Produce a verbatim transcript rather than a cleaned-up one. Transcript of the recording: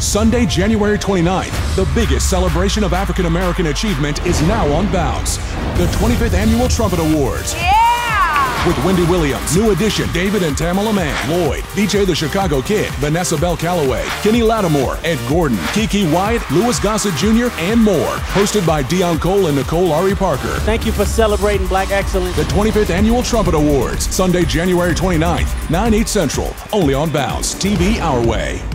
Sunday, January twenty-ninth, the biggest celebration of African American achievement is now on Bounce. The twenty-fifth Annual Trumpet Awards. Yeah! With Wendy Williams, New Edition, David and Tamala Mann, Lloyd, D J the Chicago Kid, Vanessa Bell Calloway, Kenny Lattimore, Ed Gordon, Kiki Wyatt, Louis Gossett Junior, and more. Hosted by Dion Cole and Nicole Ari Parker. Thank you for celebrating Black excellence. The twenty-fifth Annual Trumpet Awards, Sunday, January twenty-ninth, nine, eight Central, only on Bounce, T V Our Way.